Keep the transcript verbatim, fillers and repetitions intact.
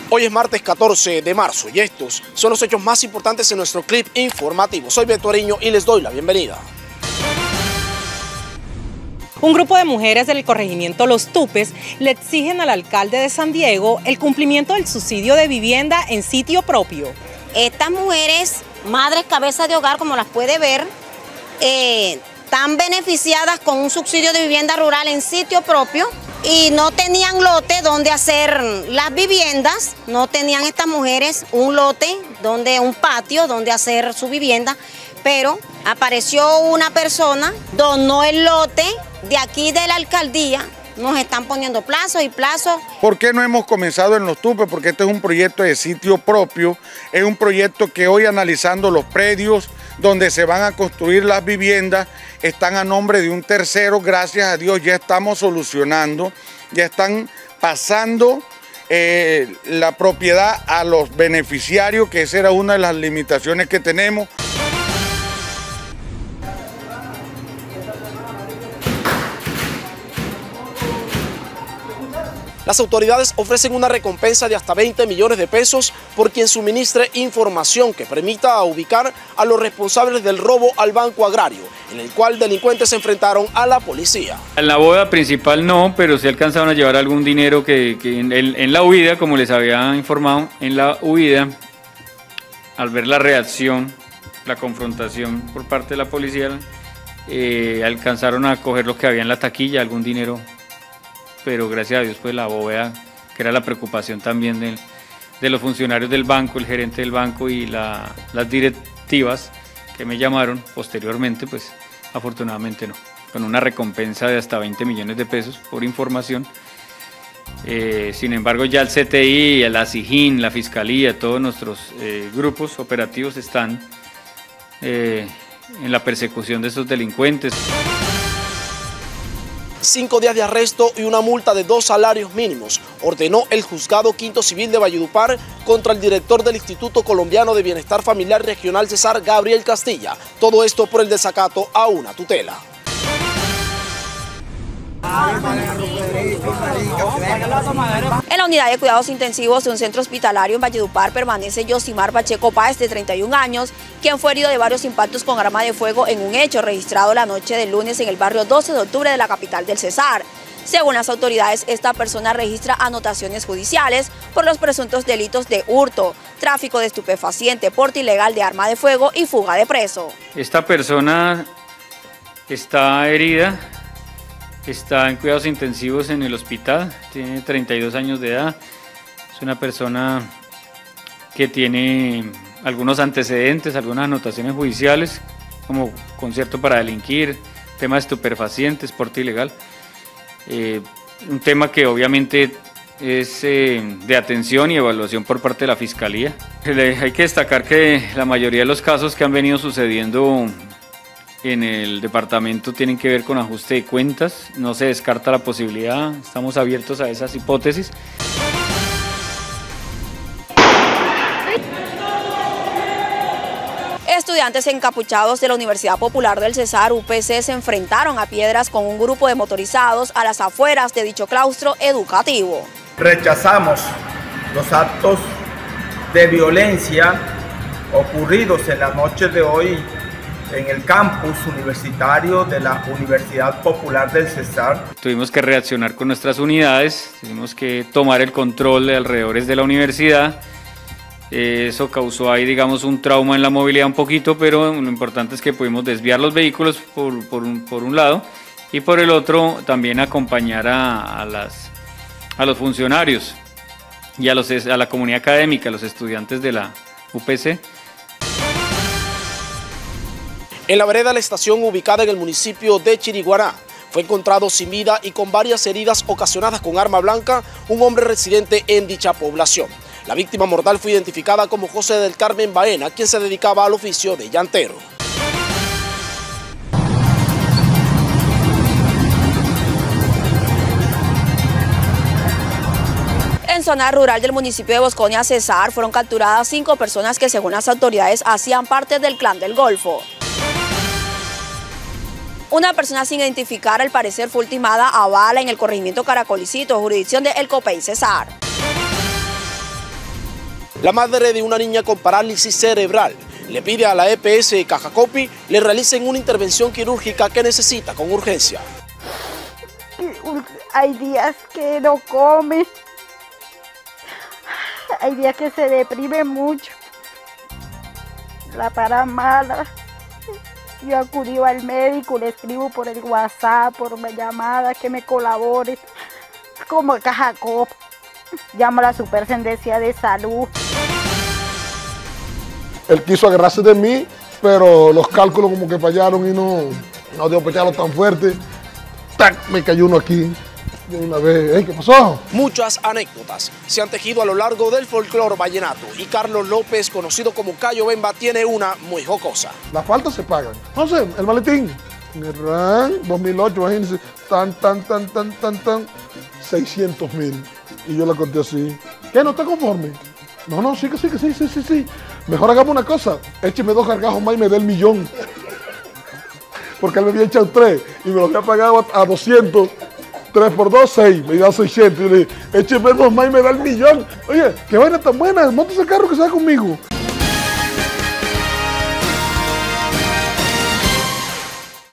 Hoy es martes catorce de marzo y estos son los hechos más importantes en nuestro clip informativo. Soy Beto Ariño y les doy la bienvenida. Un grupo de mujeres del corregimiento Los Tupes le exigen al alcalde de San Diego el cumplimiento del subsidio de vivienda en sitio propio. Estas mujeres, madres cabezas de hogar, como las puede ver, eh, están beneficiadas con un subsidio de vivienda rural en sitio propio y no tenían lote donde hacer las viviendas, no tenían estas mujeres un lote, donde un patio donde hacer su vivienda, pero apareció una persona, donó el lote de aquí de la alcaldía. Nos están poniendo plazos y plazos. ¿Por qué no hemos comenzado en Los Tupes? Porque este es un proyecto de sitio propio, es un proyecto que hoy, analizando los predios donde se van a construir las viviendas, están a nombre de un tercero. Gracias a Dios ya estamos solucionando, ya están pasando eh, la propiedad a los beneficiarios, que esa era una de las limitaciones que tenemos. Las autoridades ofrecen una recompensa de hasta veinte millones de pesos por quien suministre información que permita ubicar a los responsables del robo al Banco Agrario, en el cual delincuentes se enfrentaron a la policía. En la boda principal no, pero sí alcanzaron a llevar algún dinero que, que en, en la huida, como les había informado, en la huida, al ver la reacción, la confrontación por parte de la policía, eh, alcanzaron a coger lo que había en la taquilla, algún dinero. Pero gracias a Dios, pues la bóveda, que era la preocupación también de, de los funcionarios del banco, el gerente del banco y la, las directivas que me llamaron posteriormente, pues afortunadamente no, con una recompensa de hasta veinte millones de pesos por información. Eh, sin embargo, ya el C T I, la SIJIN, la Fiscalía, todos nuestros eh, grupos operativos están eh, en la persecución de esos delincuentes. Cinco días de arresto y una multa de dos salarios mínimos ordenó el Juzgado Quinto Civil de Valledupar contra el director del Instituto Colombiano de Bienestar Familiar Regional Cesar, Gabriel Castilla. Todo esto por el desacato a una tutela. En la unidad de cuidados intensivos de un centro hospitalario en Valledupar permanece Yosimar Pacheco Páez, de treinta y un años, quien fue herido de varios impactos con arma de fuego en un hecho registrado la noche del lunes en el barrio doce de octubre de la capital del Cesar. Según las autoridades, esta persona registra anotaciones judiciales por los presuntos delitos de hurto, tráfico de estupefaciente, porte ilegal de arma de fuego y fuga de preso. Esta persona está herida. Está en cuidados intensivos en el hospital, tiene treinta y dos años de edad, es una persona que tiene algunos antecedentes, algunas anotaciones judiciales, como concierto para delinquir, tema de estupefacientes, porte ilegal, eh, un tema que obviamente es eh, de atención y evaluación por parte de la Fiscalía. Hay que destacar que la mayoría de los casos que han venido sucediendo en el departamento tienen que ver con ajuste de cuentas, no se descarta la posibilidad, estamos abiertos a esas hipótesis. Estudiantes encapuchados de la Universidad Popular del Cesar, U P C, se enfrentaron a piedras con un grupo de motorizados a las afueras de dicho claustro educativo. Rechazamos los actos de violencia ocurridos en las noches de hoy en el campus universitario de la Universidad Popular del Cesar. Tuvimos que reaccionar con nuestras unidades, tuvimos que tomar el control de alrededores de la universidad. Eso causó ahí, digamos, un trauma en la movilidad un poquito, pero lo importante es que pudimos desviar los vehículos por, por, un, por un lado y por el otro también acompañar a, a, las, a los funcionarios y a, los, a la comunidad académica, a los estudiantes de la U P C. En la vereda de la estación ubicada en el municipio de Chiriguaná, fue encontrado sin vida y con varias heridas ocasionadas con arma blanca un hombre residente en dicha población. La víctima mortal fue identificada como José del Carmen Baena, quien se dedicaba al oficio de llantero. En zona rural del municipio de Bosconia, Cesar, fueron capturadas cinco personas que, según las autoridades, hacían parte del Clan del Golfo. Una persona sin identificar, al parecer, fue ultimada a bala en el corregimiento Caracolicito, jurisdicción de El Copey, Cesar. La madre de una niña con parálisis cerebral le pide a la E P S Cajacopi le realicen una intervención quirúrgica que necesita con urgencia. Hay días que no come, hay días que se deprime mucho, la para mala. Yo acudí al médico, le escribo por el WhatsApp, por una llamada, que me colabore, como Cajacopi. Llamo a la Superintendencia de Salud. Él quiso agarrarse de mí, pero los cálculos como que fallaron y no, no dio pecharlo tan fuerte. ¡Tac! Me cayó uno aquí de una vez. ¿Eh? ¿Qué pasó? Muchas anécdotas se han tejido a lo largo del folclore vallenato y Carlos López, conocido como Cayo Bemba, tiene una muy jocosa. Las faltas se pagan. No sé, el maletín. Nerran, dos mil ocho, imagínense. Tan, tan, tan, tan, tan, tan. seiscientos mil. Y yo la conté así. ¿Qué? ¿No está conforme? No, no, sí que sí, que sí, sí, sí, sí. Mejor hagamos una cosa. Écheme dos gargajos más y me dé el millón. Porque él me había echado tres y me lo había pagado a doscientos. tres por dos, seis. Me da seiscientos. Y yo le dije, écheme dos más y me da el millón. Oye, qué vaina tan buena. Monta ese carro que se va conmigo.